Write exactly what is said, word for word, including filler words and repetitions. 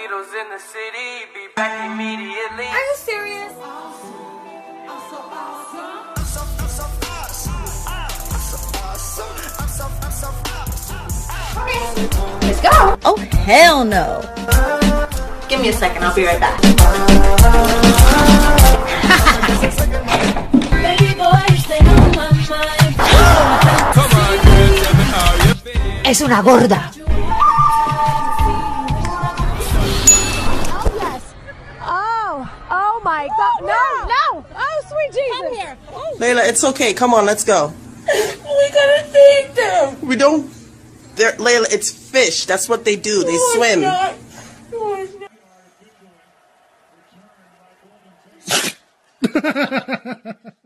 Needles in the city, be back immediately. Are you serious? Let's go. Oh, hell no. Give me a second, I'll be right back. Es una gorda. Oh, oh my God. No, no. Oh, sweet Jesus. Come here. Layla, it's okay. Come on, let's go. We gotta feed them. We don't... They're, Layla, it's fish. That's what they do. They No, swim. it's not. No, it's not.